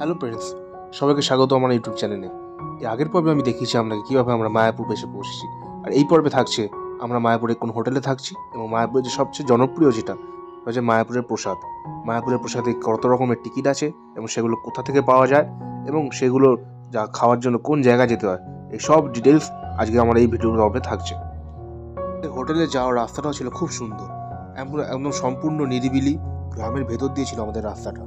Hello friends, সবাইকে স্বাগত আমার ইউটিউব চ্যানেলে। এই আগের পর্বে আমি দেখিয়েছি আপনাকে কীভাবে আমরা মায়াপুর এসে পৌঁছেছি, আর এই পর্বে থাকছে আমরা মায়াপুরে কোন হোটেলে থাকছি এবং মায়াপুরের যে সবচেয়ে জনপ্রিয় যেটা হচ্ছে মায়াপুরের প্রসাদ। মায়াপুরের প্রসাদে কত রকমের টিকিট আছে এবং সেগুলো কোথা থেকে পাওয়া যায় এবং সেগুলো যা খাওয়ার জন্য কোন জায়গায় যেতে হয়, এই সব ডিটেলস আজকে আমার এই ভিডিওর পর্বে থাকছে। হোটেলে যাওয়ার রাস্তাটাও ছিল খুব সুন্দর, একদম সম্পূর্ণ নিরিবিলি গ্রামের ভেতর দিয়ে ছিল আমাদের রাস্তাটা।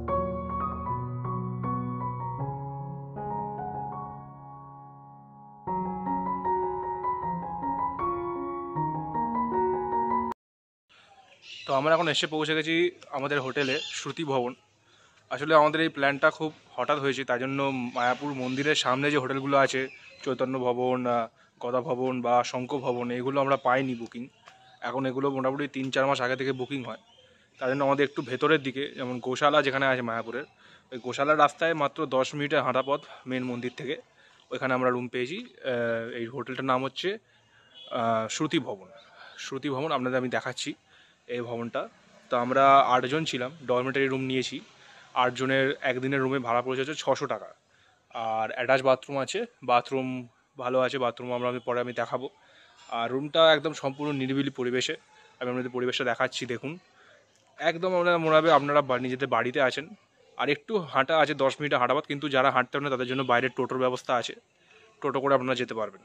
তো আমরা এখন এসে পৌঁছে গেছি আমাদের হোটেলে শ্রুতি ভবন। আসলে আমাদের এই প্ল্যানটা খুব হঠাৎ হয়েছে, তাই জন্য মায়াপুর মন্দিরের সামনে যে হোটেলগুলো আছে, চৈতন্য ভবন, গদা ভবন বা শঙ্খ ভবন, এগুলো আমরা পাইনি বুকিং। এখন এগুলো মোটামুটি 3-4 মাস আগে থেকে বুকিং হয়। তাই জন্য আমাদের একটু ভেতরের দিকে, যেমন গোশালা যেখানে আছে মায়াপুরের, ওই গোশালার রাস্তায় মাত্র 10 মিনিটের হাঁটা পথ মেন মন্দির থেকে, ওইখানে আমরা রুম পেয়েছি। এই হোটেলটার নাম হচ্ছে শ্রুতি ভবন। শ্রুতি ভবন আপনাদের আমি দেখাচ্ছি এই ভবনটা। তো আমরা 8 জন ছিলাম, ডরমেটারি রুম নিয়েছি। 8 জনের একদিনের রুমে ভাড়া পড়েছে হচ্ছে 600 টাকা। আর অ্যাটাচ বাথরুম আছে, বাথরুম ভালো আছে, বাথরুম পরে আমি দেখাবো। আর রুমটা একদম সম্পূর্ণ নিরিবিলি পরিবেশে, আমি আপনাদের পরিবেশটা দেখাচ্ছি। দেখুন, একদম মনে হবে আপনারা নিজেদের বাড়িতে আছেন। আর একটু হাঁটা আছে, 10 মিনিটের হাঁটাপথ, কিন্তু যারা হাঁটতে পারেন তাদের জন্য বাইরে টোটোর ব্যবস্থা আছে, টোটো করে আপনারা যেতে পারবেন।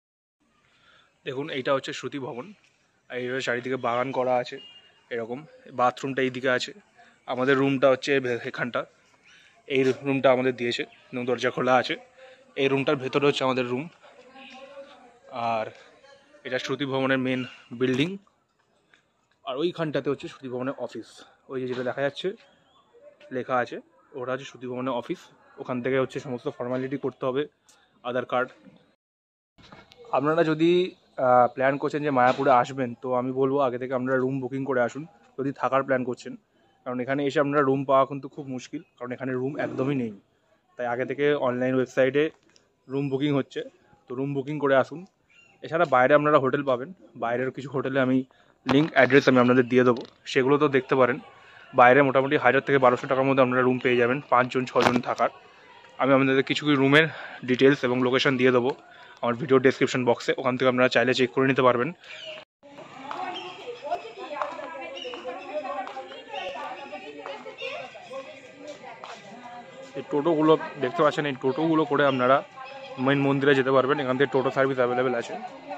দেখুন, এইটা হচ্ছে শ্রুতি ভবন। এইভাবে চারিদিকে বাগান করা আছে, এরকম। বাথরুমটা এইদিকে আছে। আমাদের রুমটা হচ্ছে এখানটা, এই রুমটা আমাদের দিয়েছে, দরজা খোলা আছে। এই রুমটার ভেতরে হচ্ছে আমাদের রুম। আর এটা শ্রুতি ভবনের মেন বিল্ডিং। আর ওইখানটাতে হচ্ছে শ্রুতি ভবনের অফিস। ওই যে যেটা দেখা যাচ্ছে লেখা আছে, ওটা হচ্ছে শ্রুতি ভবনের অফিস। ওখান থেকে হচ্ছে সমস্ত ফর্মালিটি করতে হবে, আধার কার্ড। আপনারা যদি প্ল্যান করছেন যে মায়াপুরে আসবেন, তো আমি বলবো আগে থেকে আপনারা রুম বুকিং করে আসুন যদি থাকার প্ল্যান করছেন। কারণ এখানে এসে আপনারা রুম পাওয়া কিন্তু খুব মুশকিল, কারণ এখানে রুম একদমই নেই। তাই আগে থেকে অনলাইন ওয়েবসাইটে রুম বুকিং হচ্ছে, তো রুম বুকিং করে আসুন। এছাড়া বাইরে আপনারা হোটেল পাবেন, বাইরের কিছু হোটেলে আমি লিঙ্ক অ্যাড্রেস আমি আপনাদের দিয়ে দেবো, সেগুলো তো দেখতে পারেন। বাইরে মোটামুটি 1000 থেকে 1200 টাকার মধ্যে আপনারা রুম পেয়ে যাবেন 5 জন 6 জন থাকার। আমি আপনাদের কিছু রুমের ডিটেলস এবং লোকেশন দিয়ে দেবো আমার ভিডিও ডেসক্রিপশন বক্সে, ওখান থেকে আপনারা চাইলে চেক করে নিতে পারবেন। এই টোটোগুলো দেখতে পাচ্ছেন, এই টোটোগুলো করে আপনারা মেন মন্দিরে যেতে পারবেন। এখান থেকে টোটো সার্ভিস অ্যাভেলেবেল আছে।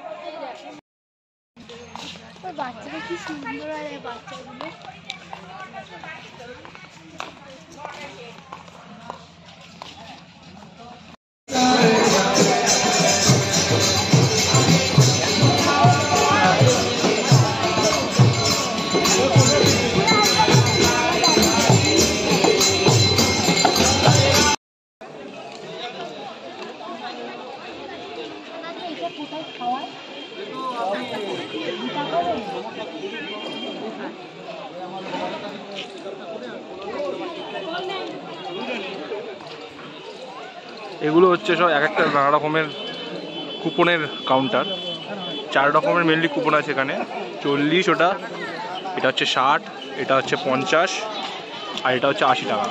এগুলো হচ্ছে সব এক একটা নানা রকমের কুপনের কাউন্টার। 4 রকমের মেনলি কুপন আছে এখানে। 40, ওটা, এটা হচ্ছে 60, এটা হচ্ছে 50, আর এটা হচ্ছে 80 টাকা।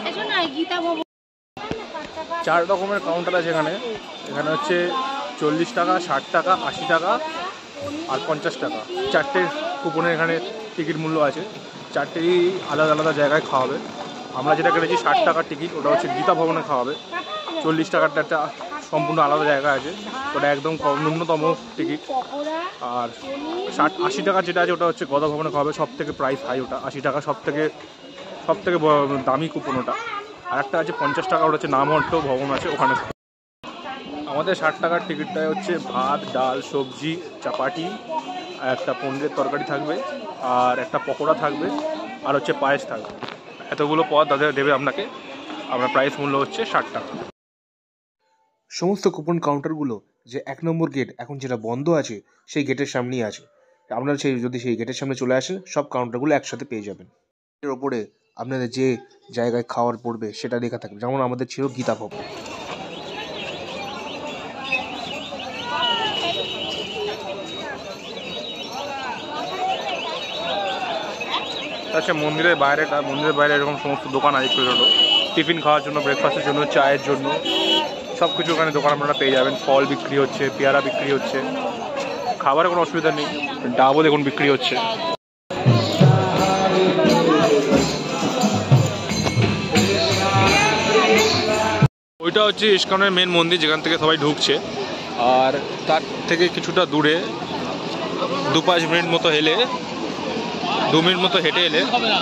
4 রকমের কাউন্টার আছে এখানে। এখানে হচ্ছে 40 টাকা, 60 টাকা, 80 টাকা আর 50 টাকা। 4টে কুপনের এখানে টিকিট মূল্য আছে। 4টেই আলাদা আলাদা জায়গায় খাওয়াবে। আমরা যেটা কেটেছি 60 টাকার টিকিট, ওটা হচ্ছে গীতা ভবনে খাওয়াবে। 40 টাকারটা একটা সম্পূর্ণ আলাদা জায়গা আছে, ওটা একদম ন্যূনতম টিকিট। আর 80 টাকা যেটা আছে ওটা হচ্ছে গদা ভবনে খাওয়াবে, সব থেকে প্রাইস হাই ওটা। 80 টাকা সব থেকে দামি কুপন ওটা। আর একটা আছে 50 টাকা, ওটা হচ্ছে নামহট্ট ভবন আছে ওখানে। আমাদের 60 টাকার টিকিটটায় হচ্ছে ভাত, ডাল, সবজি, চাপাটি, আর একটা পনিরের তরকারি থাকবে, আর একটা পকোড়া থাকবে, আর হচ্ছে পায়েস থাকবে। এতগুলো পদ তাদের দেবে আপনাকে। আপনার প্রাইস মূল্য হচ্ছে 60 টাকা। সমস্ত কুপন কাউন্টারগুলো যে 1 নম্বর গেট এখন যেটা বন্ধ আছে, সেই গেটের সামনেই আছে। আপনারা যদি সেই গেটের সামনে চলে আসেন, সব কাউন্টারগুলো একসাথে পেয়ে যাবেন। এর ওপরে আপনাদের যে জায়গায় খাওয়ার পড়বে সেটা লেখা থাকবে, যেমন আমাদের ছিল গীতা ভবন। আচ্ছা, মন্দিরের বাইরে এরকম সমস্ত দোকান আছে ছোটো ছোটো। টিফিন খাওয়ার জন্য, ব্রেকফাস্টের জন্য, চায়ের জন্য সব কিছু ওখানে দোকান আপনারা পেয়ে যাবেন। ফল বিক্রি হচ্ছে, পেয়ারা বিক্রি হচ্ছে, খাবারের কোনো অসুবিধা নেই। ডাবও দেখুন বিক্রি হচ্ছে। ওইটা হচ্ছে ইস্কনের মেন মন্দির, যেখান থেকে সবাই ঢুকছে। আর তার থেকে কিছুটা দূরে 2-5 মিনিট মতো হেঁটে এলে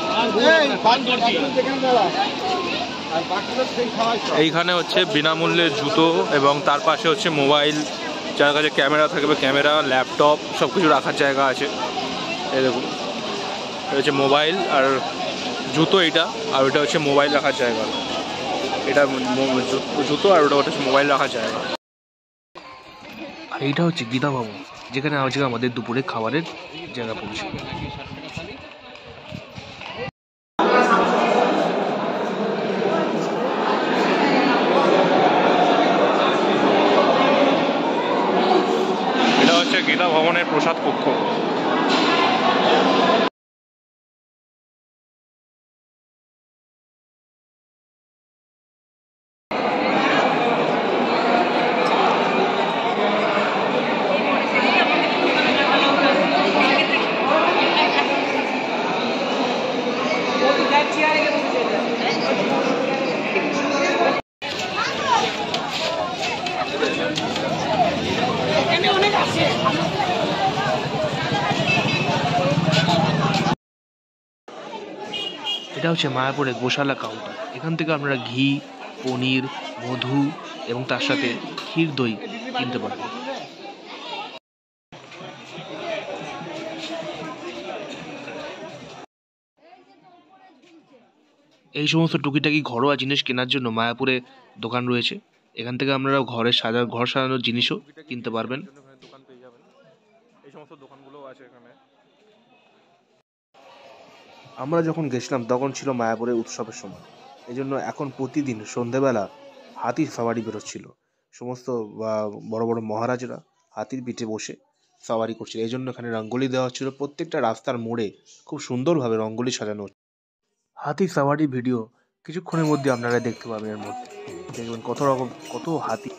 এইখানে হচ্ছে বিনামূল্যে জুতো, এবং তার পাশে হচ্ছে মোবাইল, যার কাছে ক্যামেরা থাকবে ক্যামেরা, ল্যাপটপ সব কিছু রাখার জায়গা আছে। এই দেখুন, এটা হচ্ছে মোবাইল আর জুতো, এইটা। আর ওইটা হচ্ছে মোবাইল রাখার জায়গা। এটা জুতো আর ওটা হচ্ছে মোবাইল রাখার জায়গা। আর এইটা হচ্ছে গীতা ভবন, যেখানে আজকে আমাদের দুপুরে খাবারের জায়গা পড়ছে। এটা হচ্ছে গীতা ভবনের প্রসাদ কক্ষ। এটা হচ্ছে মায়াপুরের গোশালা কাউন্টার। এখান থেকে আপনারা ঘি, পনির, মধু এবং তার সাথে ক্ষীর দই কিনতে পারবেন। এই সমস্ত টুকিটাকি ঘরোয়া জিনিস কেনার জন্য মায়াপুরে দোকান রয়েছে। এখান থেকে আপনারা ঘর সাজানোর জিনিসও কিনতে পারবেন। দোকান পেয়ে যাবেন, এই সমস্ত দোকানগুলো আছে এখানে। আমরা যখন গেছিলাম তখন ছিল মায়াপুরে উৎসবের সময়, এই জন্য এখন প্রতিদিন সন্ধেবেলা হাতির সাওয়ারি বেরোচ্ছিল। সমস্ত বড় বড় মহারাজরা হাতির পিঠে বসে সাওয়ারি করছিল। এই জন্য এখানে রঙ্গোলি দেওয়া হচ্ছিল। প্রত্যেকটা রাস্তার মোড়ে খুব সুন্দরভাবে রঙ্গোলি সাজানো হচ্ছে। হাতির সাওয়ারি ভিডিও কিছুক্ষণের মধ্যে আপনারা দেখতে পাবেন। এর মধ্যে দেখবেন কত হাতি।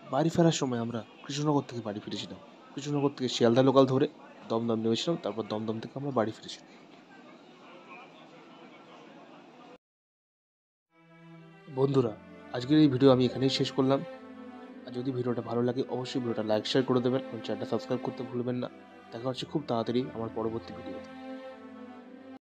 বাড়ি ফেরার সময় আমরা কৃষ্ণনগর থেকে বাড়ি ফিরেছিলাম। কৃষ্ণনগর থেকে শিয়ালদা লোকাল ধরে দমদম নেমেছিলাম, তারপর দমদম থেকে আমরা বাড়ি ফিরেছিলাম। বন্ধুরা, আজকের এই ভিডিও আমি এখানেই শেষ করলাম। আর যদি ভিডিওটা ভালো লাগে অবশ্যই ভিডিওটা লাইক শেয়ার করে দেবেন এবং চ্যানেলটা সাবস্ক্রাইব করতে ভুলবেন না। দেখা হচ্ছে খুব তাড়াতাড়ি আমার পরবর্তী ভিডিওতে।